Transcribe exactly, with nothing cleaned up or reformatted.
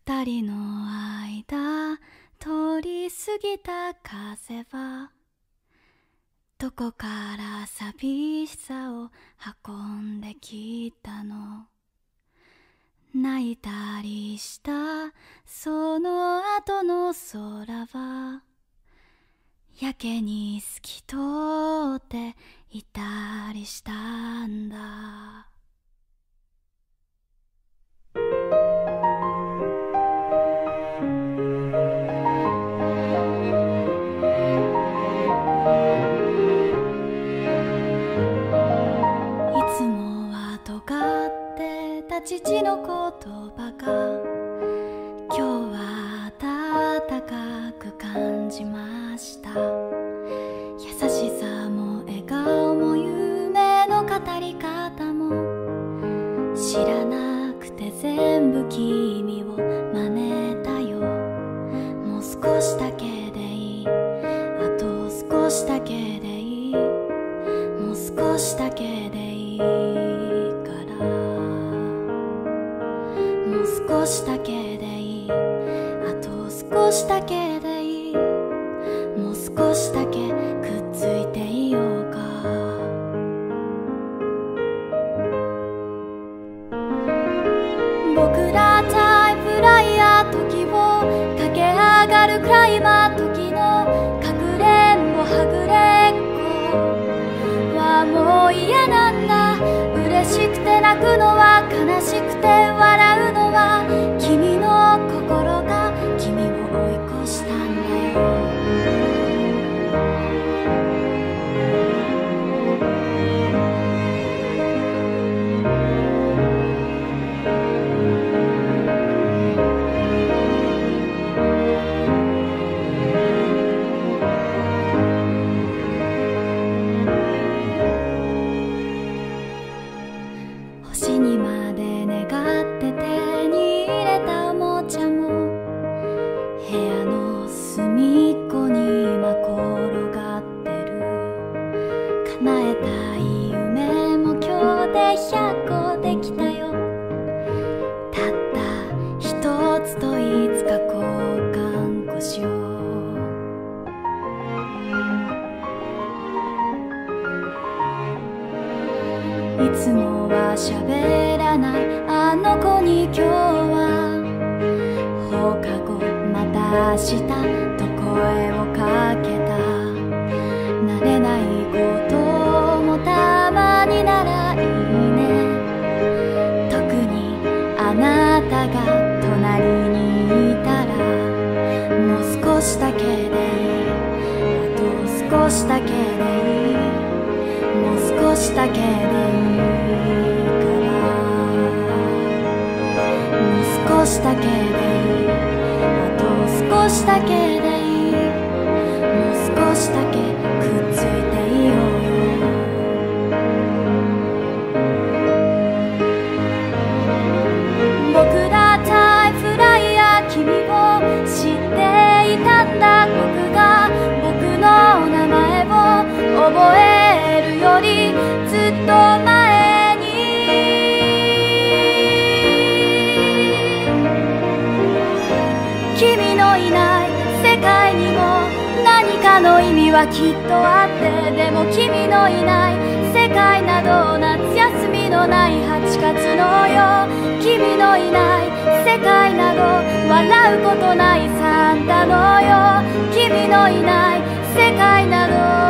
二人の間通り過ぎた風はどこから寂しさを運んできたの。泣いたりしたその後の空はやけに透き通っていたりしたんだ。いつもは尖ってた父の言葉が今日は温かく感じました。優しさも笑顔も夢の語り方も知らなくて全部君を真似たよ。もう少しだけでいい、あと少しだけでいい、もう少しだけでいいからもう少しだけでいい、あと少しだけでいい、もう少しだけくっついていようか。僕らタイプライヤー時を駆け上がるクライマー時のかくれんぼはぐれっこはもう嫌なんだ。嬉しくて泣くのは悲しくて笑うのは君の心が君を追い越したんだよ。星にまで願って手に入れたおもちゃも部屋の隅っこに今転がってる。叶えたい夢も今日でひゃっこできたよ。たった一つといつか交換こしよう。いつもは喋らないあの子に今日は放課後また明日と声をかけた。慣れないこともたまにならいいね。特にあなたが隣にいたらもう少しだけでいい、あと少しだけでいい、もう少しだけでいいからもう少しだけでいい、あと少しだけでいい、もう少しだけくっついていようよ。僕らタイプライヤー君を知っていたんだ。僕が僕の名前を覚えるよりずっと前に君のいない世界にも何かの意味はきっとあって、でも君のいない世界など夏休みのないはちがつのよ。君のいない世界など笑うことないサンタのよ。君のいない世界など